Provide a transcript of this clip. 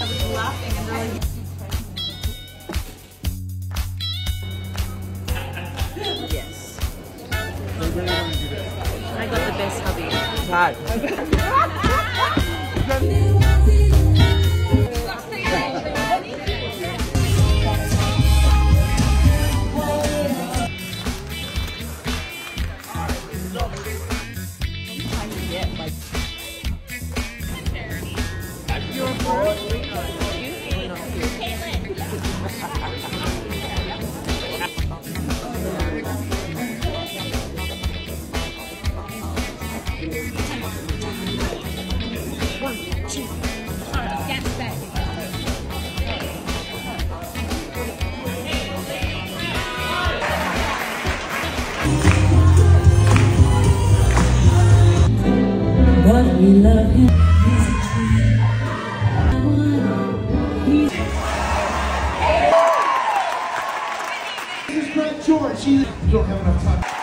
laughing and they're like, yes. I got the best hubby. Hi. But we love him. This is Grant George. You don't have enough time.